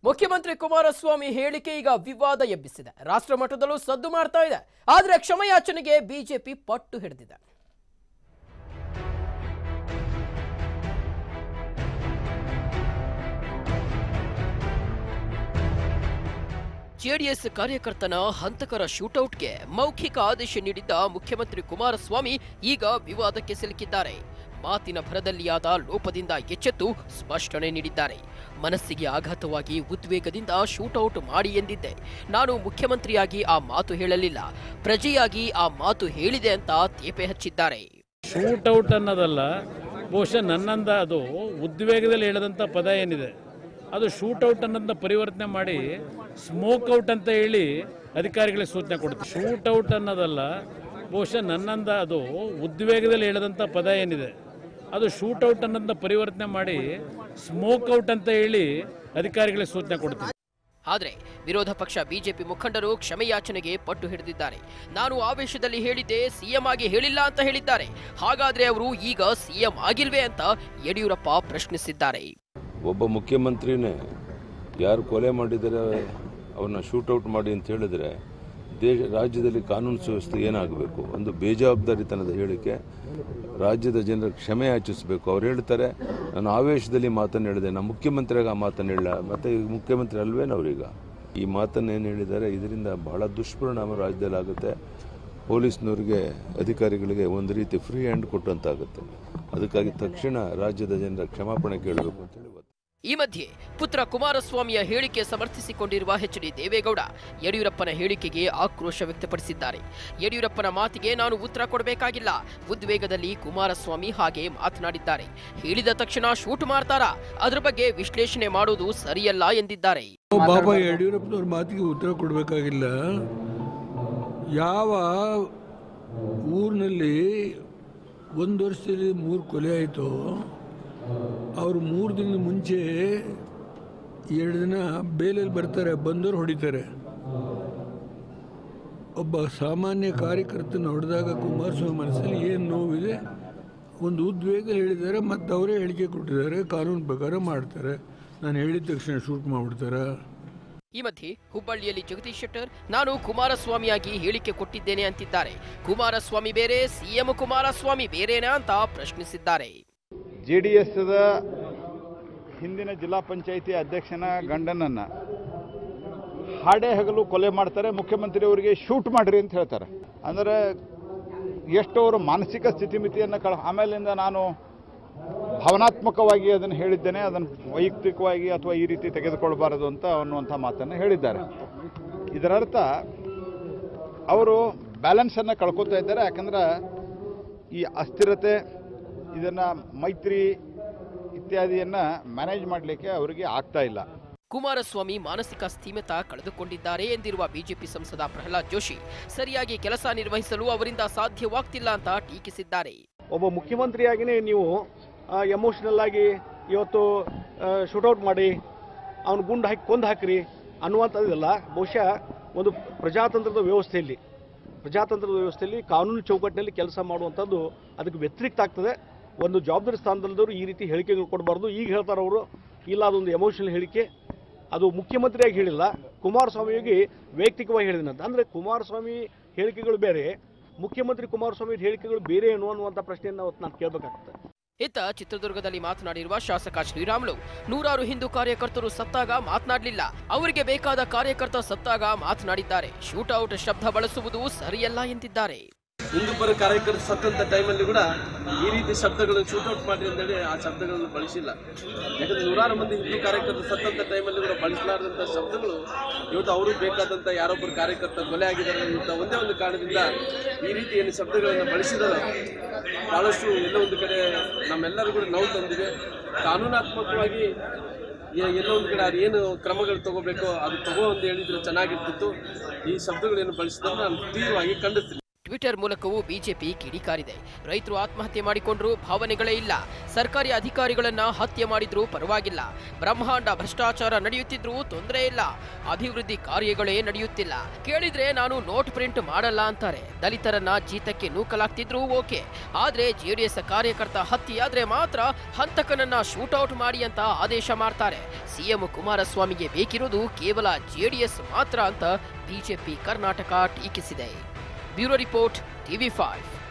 ಮುಖ್ಯಮಂತ್ರಿ ಕುಮಾರಸ್ವಾಮಿ ಹೇಳಿಕೆ ಈಗ ವಿವಾದ ಎಬ್ಬಿಸಿದೆ. ರಾಷ್ಟ್ರ ಮಟ್ಟದಲ್ಲೂ ಸದ್ದು ಮಾಡ್ತಾ ಇದೆ. ಆದರೆ ಕ್ಷಮೆಯಾಚನೆಗೆ ಬಿಜೆಪಿ ಪಟ್ಟು ಹಿಡಿದಿದೆ. ಜೆಡಿಎಸ್ ಕಾರ್ಯಕರ್ತನ ಹಂತಕರ ಶೂಟೌಟ್ಗೆ ಮೌಖಿಕ ಆದೇಶ ನೀಡಿದ್ದ ಮುಖ್ಯಮಂತ್ರಿ ಕುಮಾರಸ್ವಾಮಿ ಈಗ ವಿವಾದಕ್ಕೆ ಸಿಲುಕಿದ್ದಾರೆ. ಮಾತಿನ ಭರದಲ್ಲಿಯಾದ ಲೋಪದಿಂದ ಎಚ್ಚೆತ್ತು ಸ್ಪಷ್ಟನೆ ನೀಡಿದ್ದಾರೆ. ಮನಸ್ಸಿಗೆ ಆಘಾತವಾಗಿ ಉದ್ವೇಗದಿಂದ ಶೂಟೌಟ್ ಮಾಡಿ ಎಂದಿದ್ದೆ. ನಾನು ಮುಖ್ಯಮಂತ್ರಿಯಾಗಿ ಆ ಮಾತು ಹೇಳಲಿಲ್ಲ, ಪ್ರಜೆಯಾಗಿ ಆ ಮಾತು ಹೇಳಿದೆ ಅಂತ ತೇಪೆ ಹಚ್ಚಿದ್ದಾರೆ. ಶೂಟೌಟ್ ಅನ್ನೋದಲ್ಲ, ಬಹುಶಃ ನನ್ನಂದ ಅದು ಉದ್ವೇಗದಲ್ಲಿ ಹೇಳಿದಂಥ ಪದ ಏನಿದೆ ಅದು ಶೂಟೌಟ್ ಅನ್ನೋದನ್ನ ಪರಿವರ್ತನೆ ಮಾಡಿ ಸ್ಮೋಕ್ಔಟ್ ಅಂತ ಹೇಳಿ ಅಧಿಕಾರಿಗಳಿಗೆ ಸೂಚನೆ ಕೊಡುತ್ತೆ. ಶೂಟೌಟ್ ಅನ್ನೋದಲ್ಲ, ಬಹುಶಃ ನನ್ನಂದ ಅದು ಉದ್ವೇಗದಲ್ಲಿ ಹೇಳಿದಂಥ ಪದ ಏನಿದೆ ಅದು ಶೂಟೌಟ್ ಅನ್ನೋದನ್ನ ಪರಿವರ್ತನೆ ಮಾಡಿ ಸ್ಮೋಕ್ಔಟ್ ಅಂತ ಹೇಳಿ ಅಧಿಕಾರಿಗಳಿಗೆ ಸೂಚನೆ ಕೊಡುತ್ತೆ. ಆದರೆ ವಿರೋಧ ಪಕ್ಷ ಬಿಜೆಪಿ ಮುಖಂಡರು ಕ್ಷಮೆಯಾಚನೆಗೆ ಪಟ್ಟು ಹಿಡಿದಿದ್ದಾರೆ. ನಾನು ಆವೇಶದಲ್ಲಿ ಹೇಳಿದ್ದೆ, ಸಿಎಂ ಆಗಿ ಹೇಳಿಲ್ಲ ಅಂತ ಹೇಳಿದ್ದಾರೆ. ಹಾಗಾದ್ರೆ ಅವರು ಈಗ ಸಿಎಂ ಆಗಿಲ್ವೇ ಅಂತ ಯಡಿಯೂರಪ್ಪ ಪ್ರಶ್ನಿಸಿದ್ದಾರೆ. ಒಬ್ಬ ಮುಖ್ಯಮಂತ್ರಿನೇ ಯಾರು ಕೊಲೆ ಮಾಡಿದರೆ ಅವ್ರನ್ನ ಶೂಟೌಟ್ ಮಾಡಿ ಅಂತ ಹೇಳಿದ್ರೆ ರಾಜ್ಯದಲ್ಲಿ ಕಾನೂನು ಸುವ್ಯವಸ್ಥೆ ಏನಾಗಬೇಕು? ಒಂದು ಬೇಜವಾಬ್ದಾರಿತನದ ಹೇಳಿಕೆ. ರಾಜ್ಯದ ಜನರ ಕ್ಷಮೆ ಯಾಚಿಸಬೇಕು. ಅವ್ರು ಹೇಳ್ತಾರೆ ನಾನು ಆವೇಶದಲ್ಲಿ ಮಾತನ್ನು ಹೇಳಿದೆ, ನಾನು ಮುಖ್ಯಮಂತ್ರಿಯಾಗ ಆ ಮಾತನ್ನು ಹೇಳಿಲ್ಲ. ಮತ್ತೆ ಮುಖ್ಯಮಂತ್ರಿ ಅಲ್ವೇನವ್ರೀಗ ಈ ಮಾತನ್ನು ಏನು ಹೇಳಿದ್ದಾರೆ? ಇದರಿಂದ ಬಹಳ ದುಷ್ಪರಿಣಾಮ ರಾಜ್ಯದಲ್ಲಿ ಆಗುತ್ತೆ. ಪೊಲೀಸ್ನವ್ರಿಗೆ, ಅಧಿಕಾರಿಗಳಿಗೆ ಒಂದು ರೀತಿ ಫ್ರೀ ಹ್ಯಾಂಡ್ ಕೊಟ್ಟಂತಾಗುತ್ತೆ. ಅದಕ್ಕಾಗಿ ತಕ್ಷಣ ರಾಜ್ಯದ ಜನರ ಕ್ಷಮಾಪಣೆ ಕೇಳಬೇಕು ಅಂತ ಹೇಳಿ. ಈ ಮಧ್ಯೆ ಪುತ್ರ ಕುಮಾರಸ್ವಾಮಿಯ ಹೇಳಿಕೆ ಸಮರ್ಥಿಸಿಕೊಂಡಿರುವ ಎಚ್.ಡಿ. ದೇವೇಗೌಡ ಯಡಿಯೂರಪ್ಪನ ಹೇಳಿಕೆಗೆ ಆಕ್ರೋಶ ವ್ಯಕ್ತಪಡಿಸಿದ್ದಾರೆ. ಯಡಿಯೂರಪ್ಪನ ಮಾತಿಗೆ ನಾನು ಉತ್ತರ ಕೊಡಬೇಕಾಗಿಲ್ಲ, ಉದ್ವೇಗದಲ್ಲಿ ಕುಮಾರಸ್ವಾಮಿ ಹಾಗೆ ಮಾತನಾಡಿದ್ದಾರೆ. ಹೇಳಿದ ತಕ್ಷಣ ಶೂಟ್ ಮಾಡ್ತಾರಾ? ಅದ್ರ ಬಗ್ಗೆ ವಿಶ್ಲೇಷಣೆ ಮಾಡೋದು ಸರಿಯಲ್ಲ ಎಂದಿದ್ದಾರೆ. ಬಾಬಾ ಯಡಿಯೂರಪ್ಪನವ್ರ ಮಾತಿಗೆ ಉತ್ತರ ಕೊಡಬೇಕಾಗಿಲ್ಲ. ಯಾವ ಊರಿನಲ್ಲಿ 1 ವರ್ಷದಲ್ಲಿ 3 ಕೊಲೆ ಆಯಿತು, ಅವರು 3 ದಿನದ ಮುಂಚೆ 2 ದಿನ ಬೇಲಲ್ಲಿ ಬರ್ತಾರೆ, ಬಂದವರು ಹೊಡಿತಾರೆ. ಒಬ್ಬ ಸಾಮಾನ್ಯ ಕಾರ್ಯಕರ್ತನ ಹೊಡೆದಾಗ ಕುಮಾರಸ್ವಾಮಿ ಮನಸ್ಸಲ್ಲಿ ಏನು ನೋವಿದೆ, ಒಂದು ಉದ್ವೇಗ ಹೇಳಿದ್ದಾರೆ. ಮತ್ತು ಅವರೇ ಹೇಳಿಕೆ ಕೊಟ್ಟಿದ್ದಾರೆ, ಕಾನೂನು ಪ್ರಕಾರ ಮಾಡ್ತಾರೆ. ನಾನು ಹೇಳಿದ ತಕ್ಷಣ ಶೂಟ್ ಮಾಡಿಬಿಡ್ತಾರೆ. ಈ ಮಧ್ಯೆ ಹುಬ್ಬಳ್ಳಿಯಲ್ಲಿ ಜಗದೀಶ್ ಶೆಟ್ಟರ್ ನಾನು ಕುಮಾರಸ್ವಾಮಿಯಾಗಿ ಹೇಳಿಕೆ ಕೊಟ್ಟಿದ್ದೇನೆ ಅಂತಿದ್ದಾರೆ. ಕುಮಾರಸ್ವಾಮಿ ಬೇರೆ, ಸಿಎಂ ಕುಮಾರಸ್ವಾಮಿ ಬೇರೆನಾ ಅಂತ ಪ್ರಶ್ನಿಸಿದ್ದಾರೆ. JDSದ ಹಿಂದಿನ ಜಿಲ್ಲಾ ಪಂಚಾಯಿತಿ ಅಧ್ಯಕ್ಷನ ಗಂಡನನ್ನು ಹಾಡೇ ಹಗಲು ಕೊಲೆ ಮಾಡ್ತಾರೆ, ಮುಖ್ಯಮಂತ್ರಿ ಅವರಿಗೆ ಶೂಟ್ ಮಾಡಿರಿ ಅಂತ ಹೇಳ್ತಾರೆ. ಅಂದರೆ ಎಷ್ಟು ಅವರು ಮಾನಸಿಕ ಸ್ಥಿತಿಮಿತಿಯನ್ನು ಆಮೇಲಿಂದ ನಾನು ಭಾವನಾತ್ಮಕವಾಗಿ ಅದನ್ನು ಹೇಳಿದ್ದೇನೆ, ಅದನ್ನು ವೈಯಕ್ತಿಕವಾಗಿ ಅಥವಾ ಈ ರೀತಿ ತೆಗೆದುಕೊಳ್ಬಾರದು ಅಂತ ಅನ್ನುವಂಥ ಮಾತನ್ನು ಹೇಳಿದ್ದಾರೆ. ಇದರರ್ಥ ಅವರು ಬ್ಯಾಲೆನ್ಸನ್ನು ಕಳ್ಕೊತಾ ಇದ್ದಾರೆ. ಯಾಕಂದ್ರೆ ಈ ಅಸ್ಥಿರತೆ, ಇದನ್ನು ಮೈತ್ರಿ ಇತ್ಯಾದಿಯನ್ನು ಮ್ಯಾನೇಜ್ ಮಾಡಲಿಕ್ಕೆ ಅವರಿಗೆ ಆಗ್ತಾ ಇಲ್ಲ. ಕುಮಾರಸ್ವಾಮಿ ಮಾನಸಿಕ ಸ್ಥಿಮಿತ ಕಳೆದುಕೊಂಡಿದ್ದಾರೆ ಎಂದಿರುವ ಬಿಜೆಪಿ ಸಂಸದ ಪ್ರಹ್ಲಾದ್ ಜೋಶಿ ಸರಿಯಾಗಿ ಕೆಲಸ ನಿರ್ವಹಿಸಲು ಅವರಿಂದ ಸಾಧ್ಯವಾಗ್ತಿಲ್ಲ ಅಂತ ಟೀಕಿಸಿದ್ದಾರೆ. ಒಬ್ಬ ಮುಖ್ಯಮಂತ್ರಿಯಾಗಿಯೇ ನೀವು ಎಮೋಷನಲ್ ಆಗಿ ಇವತ್ತು ಶೂಟೌಟ್ ಮಾಡಿ ಅವನು ಗುಂಡು ಹಾಕಿ ಕೊಂದು ಹಾಕಿರಿ ಅನ್ನುವಂಥದ್ದೆಲ್ಲ ಬಹುಶಃ ಒಂದು ಪ್ರಜಾತಂತ್ರದ ವ್ಯವಸ್ಥೆಯಲ್ಲಿ ಕಾನೂನು ಚೌಕಟ್ಟಿನಲ್ಲಿ ಕೆಲಸ ಮಾಡುವಂಥದ್ದು ಅದಕ್ಕೆ ವ್ಯತಿರಿಕ್ತ ಆಗ್ತದೆ. ಒಂದು ಜವಾಬ್ದಾರಿ ಸ್ಥಾನದಲ್ಲಿದ್ದವರು ಈ ರೀತಿ ಹೇಳಿಕೆಗಳು ಕೊಡಬಾರ್ದು. ಈಗ ಹೇಳ್ತಾರೆ ಅವರು, ಇಲ್ಲ ಅದೊಂದು ಎಮೋಷನಲ್ ಹೇಳಿಕೆ, ಅದು ಮುಖ್ಯಮಂತ್ರಿಯಾಗಿ ಹೇಳಿಲ್ಲ, ಕುಮಾರಸ್ವಾಮಿಯಾಗಿ ವೈಯಕ್ತಿಕವಾಗಿ ಹೇಳಿದಂತ. ಅಂದರೆ ಕುಮಾರಸ್ವಾಮಿ ಹೇಳಿಕೆಗಳು ಬೇರೆ, ಮುಖ್ಯಮಂತ್ರಿ ಕುಮಾರಸ್ವಾಮಿ ಹೇಳಿಕೆಗಳು ಬೇರೆ ಏನು ಅನ್ನುವಂಥ ಪ್ರಶ್ನೆಯನ್ನು ನಾನು ಕೇಳಬೇಕಾಗ್ತದೆ. ಇತ್ತ ಚಿತ್ರದುರ್ಗದಲ್ಲಿ ಮಾತನಾಡಿರುವ ಶಾಸಕ ಶ್ರೀರಾಮುಲು ನೂರಾರು ಹಿಂದೂ ಕಾರ್ಯಕರ್ತರು ಸತ್ತಾಗ ಮಾತನಾಡಲಿಲ್ಲ, ಅವರಿಗೆ ಬೇಕಾದ ಕಾರ್ಯಕರ್ತ ಸತ್ತಾಗ ಮಾತನಾಡಿದ್ದಾರೆ. ಶೂಟೌಟ್ ಶಬ್ದ ಬಳಸುವುದು ಸರಿಯಲ್ಲ ಎಂದಿದ್ದಾರೆ. ಹಿಂದೂ ಪರ ಕಾರ್ಯಕರ್ತರು ಸತ್ತಂತ ಟೈಮಲ್ಲಿ ಕೂಡ ಈ ರೀತಿ ಶಬ್ದಗಳನ್ನು ಶೂಟೌಟ್ ಮಾಡಿ ಅಂತೇಳಿ ಆ ಶಬ್ದಗಳನ್ನು ಬಳಸಿಲ್ಲ. ಯಾಕಂದ್ರೆ ನೂರಾರು ಮಂದಿ ಹಿಂದೂ ಕಾರ್ಯಕರ್ತರು ಸತ್ತಂತ ಟೈಮಲ್ಲಿ ಕೂಡ ಬಳಸಲಾರದಂಥ ಶಬ್ದಗಳು ಇವತ್ತು ಅವರು ಬೇಕಾದಂಥ ಯಾರೊಬ್ಬರು ಕಾರ್ಯಕರ್ತ ಕೊಲೆ ಆಗಿದ್ದಾರೆ ಅಂತ ಒಂದೇ ಒಂದು ಕಾರಣದಿಂದ ಈ ರೀತಿ ಏನು ಶಬ್ದಗಳನ್ನು ಬಳಸಿದರೆ ಬಹಳಷ್ಟು ಎಲ್ಲ ಒಂದು ಕಡೆ ನಮ್ಮೆಲ್ಲರೂ ಕೂಡ ನೋವು ತಂದಿದೆ. ಕಾನೂನಾತ್ಮಕವಾಗಿ ಎಲ್ಲೋ ಒಂದು ಕಡೆ ಅದು ಏನು ಕ್ರಮಗಳು ತಗೋಬೇಕೋ ಅದು ತಗೋ ಅಂತ ಹೇಳಿದ್ರೆ ಚೆನ್ನಾಗಿರ್ತಿತ್ತು. ಈ ಶಬ್ದಗಳೇನು ಬಳಸಿದ್ರೆ ನಾನು ತೀವ್ರವಾಗಿ ಖಂಡಿಸ್ತೀನಿ. ಟ್ವಿಟರ್ ಮೂಲಕವೂ ಬಿಜೆಪಿ ಕಿಡಿಕಾರಿದೆ. ರೈತರು ಆತ್ಮಹತ್ಯೆ ಮಾಡಿಕೊಂಡ್ರೂ ಭಾವನೆಗಳೇ ಇಲ್ಲ, ಸರ್ಕಾರಿ ಅಧಿಕಾರಿಗಳನ್ನ ಹತ್ಯೆ ಮಾಡಿದ್ರೂ ಪರವಾಗಿಲ್ಲ, ಬ್ರಹ್ಮಾಂಡ ಭ್ರಷ್ಟಾಚಾರ ನಡೆಯುತ್ತಿದ್ರೂ ತೊಂದರೆ ಇಲ್ಲ, ಅಭಿವೃದ್ಧಿ ಕಾರ್ಯಗಳೇ ನಡೆಯುತ್ತಿಲ್ಲ, ಕೇಳಿದ್ರೆ ನಾನು ನೋಟ್ ಪ್ರಿಂಟ್ ಮಾಡಲ್ಲ ಅಂತಾರೆ. ದಲಿತರನ್ನ ಜೀತಕ್ಕೆ ನೂಕಲಾಗ್ತಿದ್ರೂ ಓಕೆ, ಆದ್ರೆ ಜೆಡಿಎಸ್ ಕಾರ್ಯಕರ್ತ ಹತ್ಯೆಯಾದ್ರೆ ಮಾತ್ರ ಹಂತಕನನ್ನ ಶೂಟೌಟ್ ಮಾಡಿ ಅಂತ ಆದೇಶ ಮಾಡ್ತಾರೆ. ಸಿಎಂ ಕುಮಾರಸ್ವಾಮಿಗೆ ಬೇಕಿರೋದು ಕೇವಲ ಜೆಡಿಎಸ್ ಮಾತ್ರ ಅಂತ ಬಿಜೆಪಿ ಕರ್ನಾಟಕ ಟೀಕಿಸಿದೆ. Bureau report, TV5.